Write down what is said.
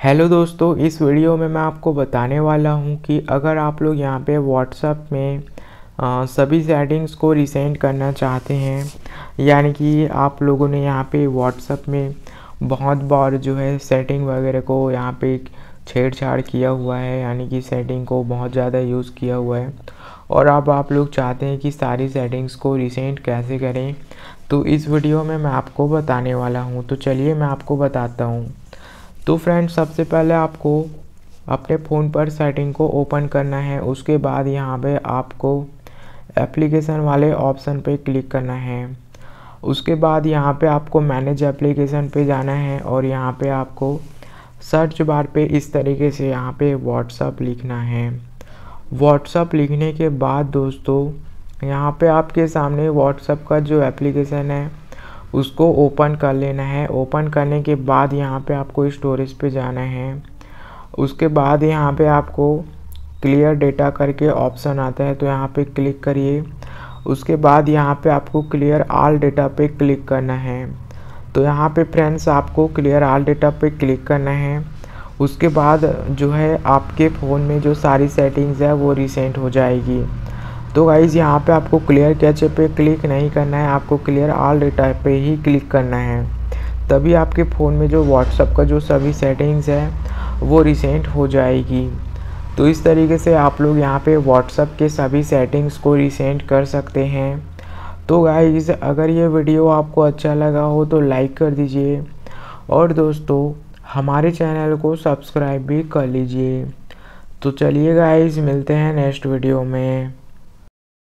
Hello दोस्तों, इस video में मैं आपको बताने वाला हूं कि अगर आप लोग यहां पे व्हाट्सएप में सभी सेटिंग्स को रीसेट करना चाहते हैं, यानी कि आप लोगों ने यहां पे व्हाट्सएप में बहुत बार जो है सेटिंग वगैरह को यहां पे छेड़छाड़ किया हुआ है, यानी कि सेटिंग को बहुत ज़्यादा यूज़ किया हुआ है और अब आप लोग चाहते हैं कि सारी सेटिंग्स को रीसेट कैसे करें। तो इस वीडियो में मैं आपको बताने वाला हूं। तो चलिए मैं आपको बताता हूं। तो फ्रेंड्स, सबसे पहले आपको अपने फ़ोन पर सेटिंग को ओपन करना है। उसके बाद यहाँ पे आपको एप्लीकेशन वाले ऑप्शन पे क्लिक करना है। उसके बाद यहाँ पे आपको मैनेज एप्लीकेशन पे जाना है और यहाँ पे आपको सर्च बार पे इस तरीके से यहाँ पे व्हाट्सएप लिखना है। व्हाट्सएप लिखने के बाद दोस्तों, यहाँ पे आपके सामने व्हाट्सएप का जो एप्लीकेशन है उसको ओपन कर लेना है। ओपन करने के बाद यहाँ पे आपको स्टोरेज पे जाना है। उसके बाद यहाँ पे आपको क्लियर डेटा करके ऑप्शन आता है, तो यहाँ पे क्लिक करिए। उसके बाद यहाँ पे आपको क्लियर ऑल डेटा पे क्लिक करना है। तो यहाँ पे फ्रेंड्स आपको क्लियर ऑल डेटा पे क्लिक करना है। उसके बाद जो है आपके फ़ोन में जो सारी सेटिंग्स है वो रीसेट हो जाएगी। तो गाइज़, यहाँ पे आपको क्लियर कैचे पे क्लिक नहीं करना है, आपको क्लियर ऑल डेटा पे ही क्लिक करना है। तभी आपके फ़ोन में जो व्हाट्सएप का जो सभी सेटिंग्स है वो रीसेट हो जाएगी। तो इस तरीके से आप लोग यहाँ पे व्हाट्सएप के सभी सेटिंग्स को रीसेट कर सकते हैं। तो गाइज़, अगर ये वीडियो आपको अच्छा लगा हो तो लाइक कर दीजिए और दोस्तों हमारे चैनल को सब्सक्राइब भी कर लीजिए। तो चलिए गाइज़, मिलते हैं नेक्स्ट वीडियो में।